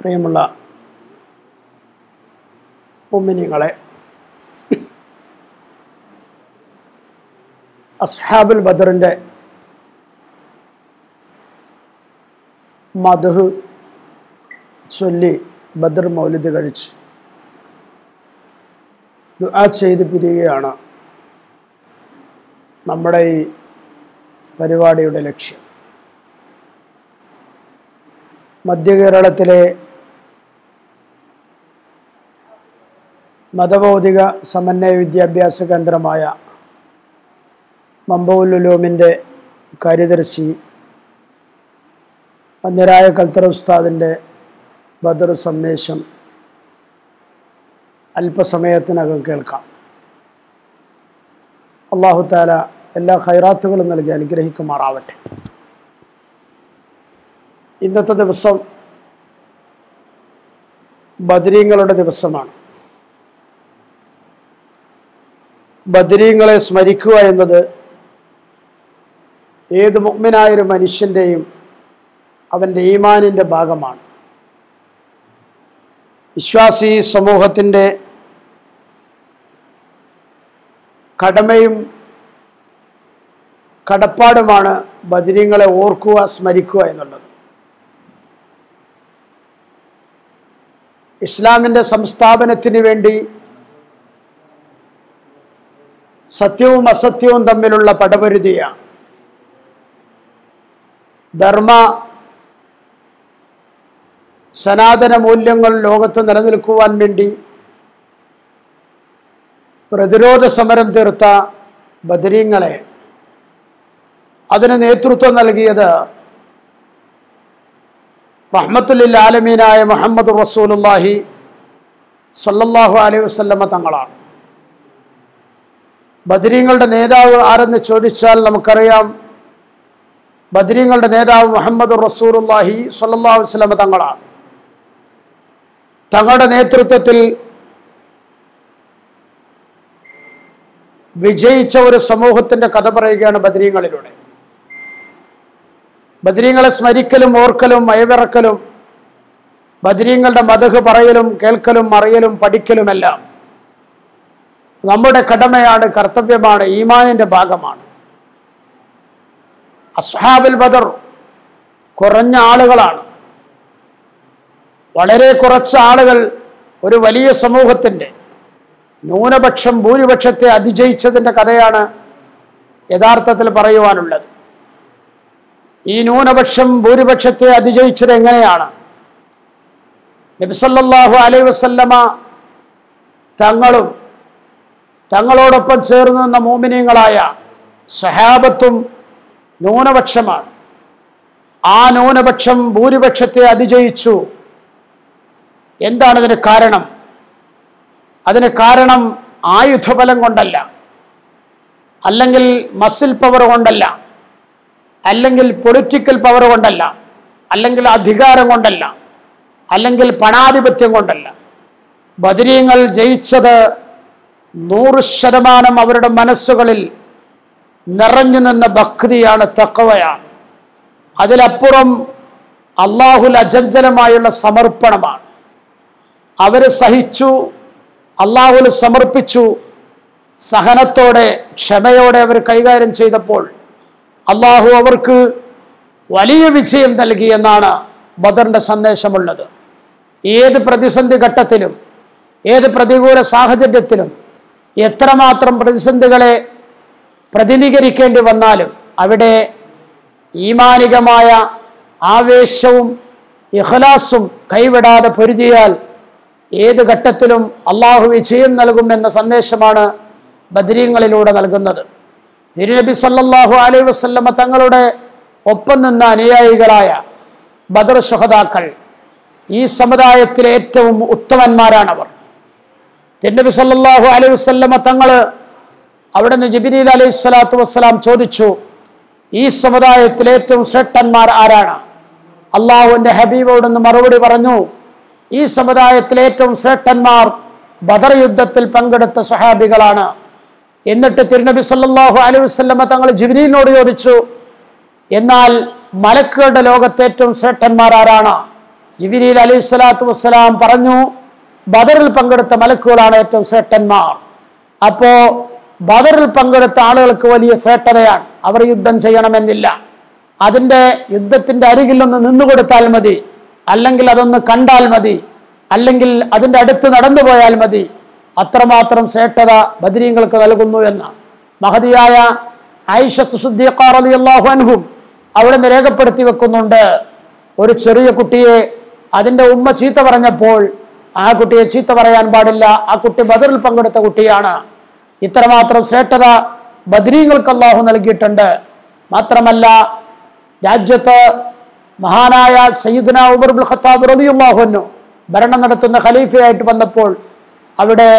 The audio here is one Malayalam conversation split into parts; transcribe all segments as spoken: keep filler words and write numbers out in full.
പ്രിയമുള്ള മുഅ്മിനീങ്ങളെ, അസ്ഹാബുൽ ബദറിൻ്റെ മദ്ഹ് ചൊല്ലി ബദർ മൗലിദ് കഴിച്ച് ദുആ ചെയ്ത് പിരിയുകയാണ് നമ്മുടെ ഈ പരിപാടിയുടെ ലക്ഷ്യം. മധ്യകേരളത്തിലെ മതഭൗതിക സമന്വയ വിദ്യാഭ്യാസ കേന്ദ്രമായ മംബഉൽ ഉലൂമിൻ്റെ കാര്യദർശി വന്യരായ കൽത്തറ ഉസ്താദിൻ്റെ ബദർ സന്ദേശം അല്പസമയത്തിനകം കേൾക്കാം. അല്ലാഹു തആല എല്ലാ ഖൈറാത്തുകളും നൽകി അനുഗ്രഹിക്കുമാറാവട്ടെ. ഇന്നത്തെ ദിവസം ബദരീങ്ങളുടെ ദിവസമാണ്. ബദരീങ്ങളെ സ്മരിക്കുക എന്നത് ഏത് മുഅ്മിനായൊരു മനുഷ്യൻ്റെയും അവൻ്റെ ഈമാനിൻ്റെ ഭാഗമാണ്. വിശ്വാസി സമൂഹത്തിൻ്റെ കടമയും കടപ്പാടുമാണ് ബദരീങ്ങളെ ഓർക്കുക, സ്മരിക്കുക എന്നുള്ളത്. ഇസ്ലാമിൻ്റെ സംസ്ഥാപനത്തിന് വേണ്ടി സത്യവും അസത്യവും തമ്മിലുള്ള പടപൊരുതിയാണ്. ധർമ്മ സനാതന മൂല്യങ്ങൾ ലോകത്ത് നിലനിൽക്കുവാൻ വേണ്ടി പ്രതിരോധ സമരം തീർത്ത ബദരീങ്ങളെ, അതിന് നേതൃത്വം നൽകിയത് റഹ്മത്തുൽ ആലമീനായ മുഹമ്മദ് റസൂലുള്ളാഹി സ്വല്ലല്ലാഹു അലൈഹി വസല്ലമ തങ്ങളാണ്. ബദരീങ്ങളുടെ നേതാവ് ആരെന്ന് ചോദിച്ചാൽ നമുക്കറിയാം, ബദരീങ്ങളുടെ നേതാവ് മുഹമ്മദ് റസൂലുള്ളാഹി സ്വല്ലല്ലാഹു അലൈഹി വസല്ലമ തങ്ങളാണ്. തങ്ങളുടെ നേതൃത്വത്തിൽ വിജയിച്ച ഒരു സമൂഹത്തിൻ്റെ കഥ പറയുകയാണ് ബദരീങ്ങളിലൂടെ. ബദരീങ്ങളെ സ്മരിക്കലും ഓർക്കലും അയവിറക്കലും ബദരീങ്ങളുടെ മദ്ഹ് പറയലും കേൾക്കലും അറിയലും പഠിക്കലുമെല്ലാം നമ്മുടെ കടമയാണ്, കർത്തവ്യമാണ്, ഈമാനിൻ്റെ ഭാഗമാണ്. അസ്ഹാബുൽ ബദർ കുറഞ്ഞ ആളുകളാണ്. വളരെ കുറച്ച് ആളുകൾ ഒരു വലിയ സമൂഹത്തിൻ്റെ ന്യൂനപക്ഷം ഭൂരിപക്ഷത്തെ അതിജയിച്ചതിൻ്റെ കഥയാണ് യഥാർത്ഥത്തിൽ പറയുവാനുള്ളത്. ഈ ന്യൂനപക്ഷം ഭൂരിപക്ഷത്തെ അതിജയിച്ചത് എങ്ങനെയാണ്? നബി സല്ലല്ലാഹു അലൈഹി വസല്ലമ തങ്ങളും തങ്ങളോടൊപ്പം ചേർന്ന് നിന്ന മോമിനീങ്ങളായ സഹാബത്തും ന്യൂനപക്ഷമാണ്. ആ ന്യൂനപക്ഷം ഭൂരിപക്ഷത്തെ അതിജയിച്ചു. എന്താണ് അതിന് കാരണം? അതിന് കാരണം ആയുധബലം കൊണ്ടല്ല, അല്ലെങ്കിൽ മസിൽ പവർ കൊണ്ടല്ല, അല്ലെങ്കിൽ പൊളിറ്റിക്കൽ പവർ കൊണ്ടല്ല, അല്ലെങ്കിൽ അധികാരം കൊണ്ടല്ല, അല്ലെങ്കിൽ പണാധിപത്യം കൊണ്ടല്ല. ബദരീങ്ങൾ ജയിച്ചത് നൂറ് ശതമാനം അവരുടെ മനസ്സുകളിൽ നിറഞ്ഞു നിന്ന ഭക്തിയാണ്, തഖ്വയാണ്. അതിലപ്പുറം അല്ലാഹുൽ അജഞ്ചലമായുള്ള സമർപ്പണമാണ്. അവർ സഹിച്ചു, അല്ലാഹുൽ സമർപ്പിച്ചു. സഹനത്തോടെ ക്ഷമയോടെ അവർ കൈകാര്യം ചെയ്തപ്പോൾ അല്ലാഹു അവർക്ക് വലിയ വിജയം നൽകി എന്നാണ് ബദറിൻ്റെ സന്ദേശമുള്ളത്. ഏത് പ്രതിസന്ധി ഘട്ടത്തിലും, ഏത് പ്രതികൂല സാഹചര്യത്തിലും, എത്രമാത്രം പ്രതിസന്ധികളെ പ്രതിനിധീകരിക്കേണ്ടി വന്നാലും അവിടെ ഈമാനികമായ ആവേശവും ഇഖ്ലാസും കൈവിടാതെ പൊരുതിയാൽ ഏത് ഘട്ടത്തിലും അള്ളാഹു വിജയം നൽകുമെന്ന സന്ദേശമാണ് ബദരീങ്ങളിലൂടെ നൽകുന്നത്. തിരുനബി സല്ലല്ലാഹു അലൈഹി വസല്ലമ തങ്ങളുടെ ഒപ്പം നിന്ന അനുയായികളായ ബദർ ശുഹദാക്കൾ ഈ സമുദായത്തിലെ ഏറ്റവും ഉത്തമന്മാരാണവർ. തിരുനബി സല്ലല്ലാഹു അലൈഹി വസല്ലമ തങ്ങൾ അവിടെ നിന്ന് ജിബ്രീൽ അലൈഹി സ്വലാത്തു വസ്സലാം ചോദിച്ചു, ഈ സമുദായത്തിലെ ഏറ്റവും ശ്രേഷ്ഠന്മാർ ആരാണ്? അള്ളാഹുവിൻ്റെ ഹബീബോട് നിന്ന് മറുപടി പറഞ്ഞു, ഈ സമുദായത്തിലെ ഏറ്റവും ശ്രേഷ്ഠന്മാർ ബദർ യുദ്ധത്തിൽ പങ്കെടുത്ത സ്വഹാബികളാണ്. എന്നിട്ട് തിരുനബി സല്ലല്ലാഹു അലൈഹി വസല്ലമ തങ്ങൾ ജിബ്രീലിനോട് ചോദിച്ചു, എന്നാൽ മലക്കുകളുടെ ലോകത്തെ ഏറ്റവും ശ്രേഷ്ഠന്മാർ ആരാണ്? ജിബ്രീൽ അലൈഹി സ്വലാത്തു വസ്സലാം പറഞ്ഞു, ബദറിൽ പങ്കെടുത്ത മലക്കുകളാണ് ഏറ്റവും ശ്രേഷ്ഠന്മാർ. അപ്പോ ബദറിൽ പങ്കെടുത്ത ആളുകൾക്ക് വലിയ ശ്രേഷ്ഠതയാണ്. അവർ യുദ്ധം ചെയ്യണമെന്നില്ല. അതിൻ്റെ യുദ്ധത്തിന്റെ അരികിൽ ഒന്ന് നിന്നുകൊടുത്താൽ മതി, അല്ലെങ്കിൽ അതൊന്ന് കണ്ടാൽ മതി, അല്ലെങ്കിൽ അതിൻ്റെ അടുത്ത് നടന്നു പോയാൽ മതി. അത്രമാത്രം ശ്രേഷ്ഠത ബദരീങ്ങൾക്ക് നൽകുന്നു എന്ന് മഹദിയായ ആയിഷത്ത് സിദ്ദീഖ റളിയല്ലാഹു അൻഹു അവിടെ നിന്ന് രേഖപ്പെടുത്തി വെക്കുന്നുണ്ട്. ഒരു ചെറിയ കുട്ടിയെ അതിൻ്റെ ഉമ്മ ചീത്ത പറഞ്ഞപ്പോൾ ആ കുട്ടിയെ ചീത്ത പറയാൻ പാടില്ല, ആ കുട്ടി ബദറിൽ പങ്കെടുത്ത കുട്ടിയാണ്. ഇത്രമാത്രം ശ്രേഷ്ഠത ബദരീങ്ങൾക്ക് അല്ലാഹു നൽകിയിട്ടുണ്ട്. മാത്രമല്ല, രാജ്യത്ത് മഹാനായ സയ്യിദുന ഉമർ ഇബ്നുൽ ഖത്താബ് റളിയല്ലാഹു അൻഹു ഭരണം നടത്തുന്ന ഖലീഫയായിട്ട് വന്നപ്പോൾ അവിടെ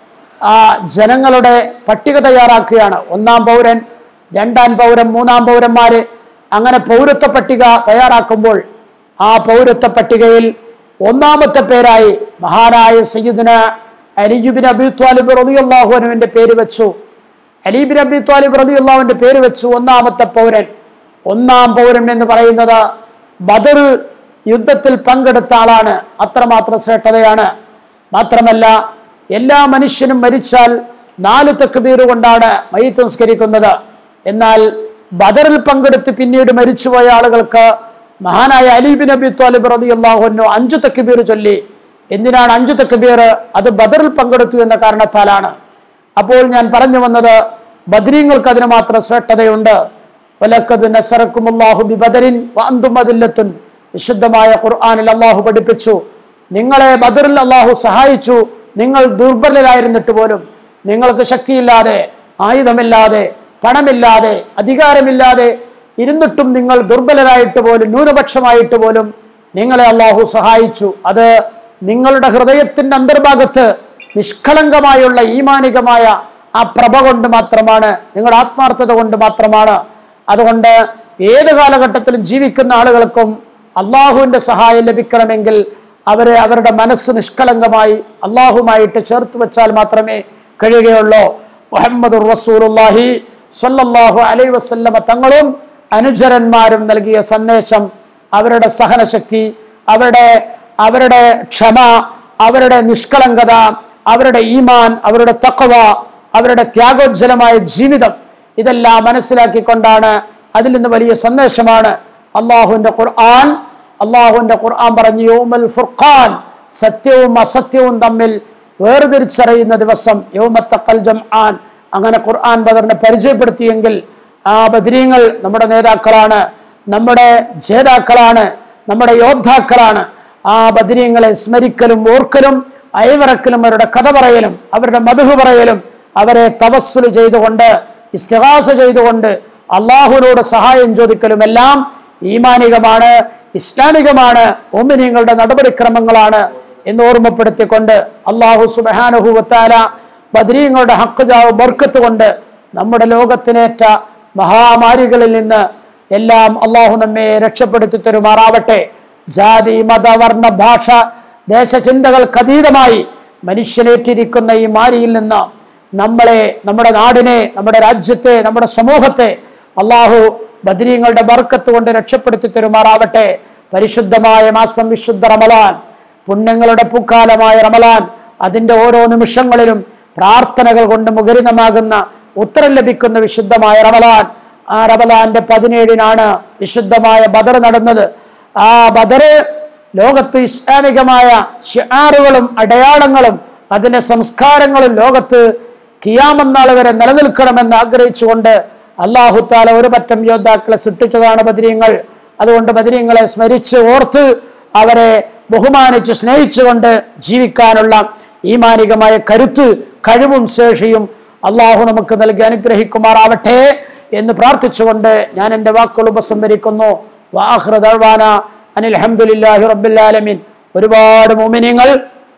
ആ ജനങ്ങളുടെ പട്ടിക തയ്യാറാക്കുകയാണ്. ഒന്നാം പൗരൻ, രണ്ടാം പൗരൻ, മൂന്നാം പൗരന്മാര്, അങ്ങനെ പൗരത്വ പട്ടിക തയ്യാറാക്കുമ്പോൾ ആ പൗരത്വ പട്ടികയിൽ ഒന്നാമത്തെ പേരായി മഹാനായ സയ്യിദുന അലി ഇബ്നു അബീ ത്വാലിബ് റളിയല്ലാഹു അൻഹുവിന്റെ പേര് വെച്ചു. അലി ഇബ്നു അബീ ത്വാലിബ് റളിയല്ലാഹുവിന്റെ പേര് വെച്ചു ഒന്നാമത്തെ പൗരൻ. ഒന്നാം പൗരൻ എന്ന് പറയുന്നത് ബദർ യുദ്ധത്തിൽ പങ്കെടുത്ത ആളാണ്. അത്രമാത്രം ശ്രേഷ്ഠതയാണ്. മാത്രമല്ല, എല്ലാ മനുഷ്യനും മരിച്ചാൽ നാല് തക്ബീർ കൊണ്ടാണ് മയ്യിത്ത് നിസ്കരിക്കുന്നത്. എന്നാൽ ബദറിൽ പങ്കെടുത്ത് പിന്നീട് മരിച്ചുപോയ ആളുകൾക്ക് മഹാനായ അലി ഇബ്നു അബീ ത്വാലിബ് റളിയല്ലാഹു അൻഹു അഞ്ച് തക്ബീർ ചൊല്ലി. എന്തിനാണ് അഞ്ച് തക്ബീർ? അത് ബദറിൽ പങ്കെടുത്തു എന്ന കാരണത്താലാണ്. അപ്പോൾ ഞാൻ പറഞ്ഞു വന്നത്, ബദരീങ്ങൾക്ക് അതിന് മാത്രം ശ്രേഷ്ഠതയുണ്ട്. വലഖദ് നസറക്കുമുല്ലാഹു ബിബദരിൻ വഅൻതും അദില്ലത്തുൻ. വിശുദ്ധമായ ഖുർആനിൽ അല്ലാഹു പഠിപ്പിച്ചു, നിങ്ങളെ ബദറിൽ അല്ലാഹു സഹായിച്ചു. നിങ്ങൾ ദുർബലരായിരുന്നിട്ട് പോലും, നിങ്ങൾക്ക് ശക്തിയില്ലാതെ, ആയുധമില്ലാതെ, പണമില്ലാതെ, അധികാരമില്ലാതെ ഇരുന്നിട്ടും നിങ്ങൾ ദുർബലരായിട്ട് പോലും, ന്യൂനപക്ഷമായിട്ട് പോലും നിങ്ങളെ അല്ലാഹു സഹായിച്ചു. അത് നിങ്ങളുടെ ഹൃദയത്തിന്റെ അന്തർഭാഗത്ത് നിഷ്കളങ്കമായുള്ള ഈമാനികമായ ആ പ്രഭ കൊണ്ട് മാത്രമാണ്, നിങ്ങളുടെ ആത്മാർത്ഥത കൊണ്ട് മാത്രമാണ്. അതുകൊണ്ട് ഏത് കാലഘട്ടത്തിലും ജീവിക്കുന്ന ആളുകൾക്കും അള്ളാഹുവിന്റെ സഹായം ലഭിക്കണമെങ്കിൽ അവരെ അവരുടെ മനസ്സ് നിഷ്കളങ്കമായി അള്ളാഹുമായിട്ട് ചേർത്ത് വെച്ചാൽ മാത്രമേ കഴിയുകയുള്ളൂ. മുഹമ്മദുർ റസൂലുള്ളാഹി സ്വല്ലല്ലാഹു അലൈഹി വസല്ലമ തങ്ങളും അനുചരന്മാരും നൽകിയ സന്ദേശം, അവരുടെ സഹനശക്തി, അവരുടെ അവരുടെ ക്ഷമ, അവരുടെ നിഷ്കളങ്കത, അവരുടെ ഈമാൻ, അവരുടെ തഖ്വ, അവരുടെ ത്യാഗോജ്ജലമായ ജീവിതം, ഇതെല്ലാം മനസ്സിലാക്കിക്കൊണ്ടാണ്, അതിൽ നിന്ന് വലിയ സന്ദേശമാണ് അള്ളാഹുവിന്റെ ഖുർആൻ. അള്ളാഹുവിന്റെ ഖുർആൻ പറഞ്ഞു, യൗമൽ ഫുർഖാൻ, സത്യവും അസത്യവും തമ്മിൽ വേർതിരിച്ചറിയുന്ന ദിവസം, യൗമത്തഖൽ ജംആൻ. അങ്ങനെ ഖുർആൻ ബദറിനെ പരിചയപ്പെടുത്തിയെങ്കിൽ ആ ബദരീങ്ങൾ നമ്മുടെ നേതാക്കളാണ്, നമ്മുടെ ജേതാക്കളാണ്, നമ്മുടെ യോദ്ധാക്കളാണ്. ആ ബദരീങ്ങളെ സ്മരിക്കലും ഓർക്കലും അയവിറക്കലും അവരുടെ കഥ പറയലും അവരുടെ മദ്ഹ് പറയലും അവരെ തവസ്സുൽ ചെയ്തുകൊണ്ട്, ഇസ്തിഗാസ ചെയ്തുകൊണ്ട് അള്ളാഹുവിനോട് സഹായം ചോദിക്കലും എല്ലാം ഈമാനികമാണ്, ഇസ്ലാമികമാണ്, മുഅ്മിനീങ്ങളുടെ നടപടിക്രമങ്ങളാണ് എന്ന് ഓർമ്മപ്പെടുത്തിക്കൊണ്ട് അള്ളാഹു സുബ്ഹാനഹു വ തആല ബദരീങ്ങളുടെ ഹഖ് ജാവ് ബർക്കത്ത് കൊണ്ട് നമ്മുടെ ലോകത്തിനേറ്റ മഹാമാരികളിൽ നിന്ന് എല്ലാം അള്ളാഹു നമ്മെ രക്ഷപ്പെടുത്തി തരുമാറാവട്ടെ. ജാതി, മത, വർണ്ണ, ഭാഷ, ദേശചിന്തകൾക്ക് അതീതമായി മനുഷ്യനേറ്റിരിക്കുന്ന ഈ മാരിയിൽ നിന്ന് നമ്മളെ, നമ്മുടെ നാടിനെ, നമ്മുടെ രാജ്യത്തെ, നമ്മുടെ സമൂഹത്തെ അള്ളാഹു ബദരീങ്ങളുടെ ബർക്കത്ത് കൊണ്ട് രക്ഷപ്പെടുത്തി തരുമാറാവട്ടെ. പരിശുദ്ധമായ മാസം വിശുദ്ധ റമളാൻ, പുണ്യങ്ങളുടെ പൂക്കാലമായ റമളാൻ, അതിൻ്റെ ഓരോ നിമിഷങ്ങളിലും പ്രാർത്ഥനകൾ കൊണ്ട് മുഖരിതമാകുന്ന ഉത്തരം ലഭിക്കുന്ന വിശുദ്ധമായ റമളാൻ. ആ റമളാന്റെ പതിനേഴിനാണ് വിശുദ്ധമായ ബദർ നടന്നത്. ആ ബദർ ലോകത്ത് ഇസ്ലാമികമായ ശിആറുകളും അടയാളങ്ങളും അതിന്റെ സംസ്കാരങ്ങളും ലോകത്ത് ഖിയാമത്ത് നാൾ വരെ നിലനിൽക്കണമെന്ന് ആഗ്രഹിച്ചുകൊണ്ട് അല്ലാഹു തആല ഒരു പറ്റം യോദ്ധാക്കളെ സൃഷ്ടിച്ചതാണ് ബദരീങ്ങൾ. അതുകൊണ്ട് ബദരീങ്ങളെ സ്മരിച്ച് ഓർത്ത് അവരെ ബഹുമാനിച്ച് സ്നേഹിച്ചുകൊണ്ട് ജീവിക്കാനുള്ള ഈമാനികമായ കരുത്ത്, കഴിവും ശേഷിയും അള്ളാഹു നമുക്ക് നൽകി അനുഗ്രഹിക്കുമാറാവട്ടെ എന്ന് പ്രാർത്ഥിച്ചുകൊണ്ട് ഞാൻ എൻ്റെ വാക്കുകൾ ഉപസംഹരിക്കുന്നു. വആഖിറു ദഅ്വാന അനിൽ ഹംദുലില്ലാഹി റബ്ബിൽ ആലമീൻ. ഒരുപാട് മുഅ്മിനീങ്ങൾ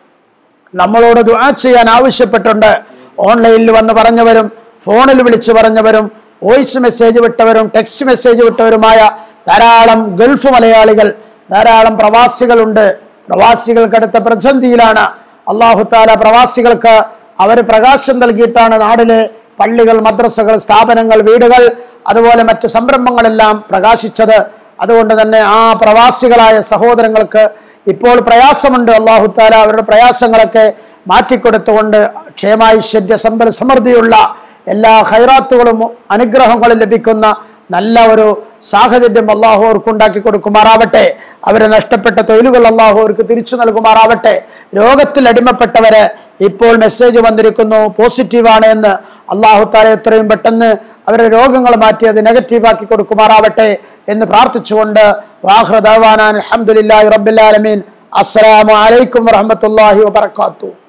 നമ്മളോട് ദുആ ചെയ്യാൻ ആവശ്യപ്പെട്ടുണ്ട്. ഓൺലൈനിൽ വന്ന് പറഞ്ഞവരും ഫോണിൽ വിളിച്ചു പറഞ്ഞവരും വോയിസ് മെസ്സേജ് വിട്ടവരും ടെക്സ്റ്റ് മെസ്സേജ് വിട്ടവരുമായ ധാരാളം ഗൾഫ് മലയാളികൾ, ധാരാളം പ്രവാസികളുണ്ട്. പ്രവാസികൾക്ക് അടുത്ത പ്രതിസന്ധിയിലാണ്. അല്ലാഹു തആല പ്രവാസികൾക്ക് അവർ പ്രകാശം നൽകിയിട്ടാണ് നാടിലെ പള്ളികൾ, മദ്രസകൾ, സ്ഥാപനങ്ങൾ, വീടുകൾ, അതുപോലെ മറ്റു സംരംഭങ്ങളെല്ലാം പ്രകാശിച്ചത്. അതുകൊണ്ട് തന്നെ ആ പ്രവാസികളായ സഹോദരങ്ങൾക്ക് ഇപ്പോൾ പ്രയാസമുണ്ട്, അല്ലാഹു തആല അവരുടെ പ്രയാസങ്ങളൊക്കെ മാറ്റിക്കൊടുത്തുകൊണ്ട് ക്ഷേമൈശ്വര്യ സമ്പൽ സമൃദ്ധിയുള്ള എല്ലാ ഖൈറാത്തുകളും അനുഗ്രഹങ്ങളും ലഭിക്കുന്ന നല്ല ഒരു സാഹചര്യം അല്ലാഹു അവർക്ക് ഉണ്ടാക്കി കൊടുക്കുമാറാവട്ടെ. അവരെ നഷ്ടപ്പെട്ട തൊഴിലുകൾ അല്ലാഹു അവർക്ക് തിരിച്ചു നൽകുമാറാവട്ടെ. രോഗത്തിൽ അടിമപ്പെട്ടവര് ഇപ്പോൾ മെസ്സേജ് വന്നിരിക്കുന്നു പോസിറ്റീവാണ് എന്ന്. അല്ലാഹു തആല എത്രയും പെട്ടെന്ന് അവരുടെ രോഗങ്ങൾ മാറ്റി അത് നെഗറ്റീവാക്കി കൊടുക്കുമാറാവട്ടെ എന്ന് പ്രാർത്ഥിച്ചുകൊണ്ട് വാഖിറു ദഅവാനാ അൽഹംദുലില്ലാഹി റബ്ബിൽ ആലമീൻ. അസ്സലാമു അലൈക്കും വറഹ്മത്തുള്ളാഹി വബറകാതുഹു.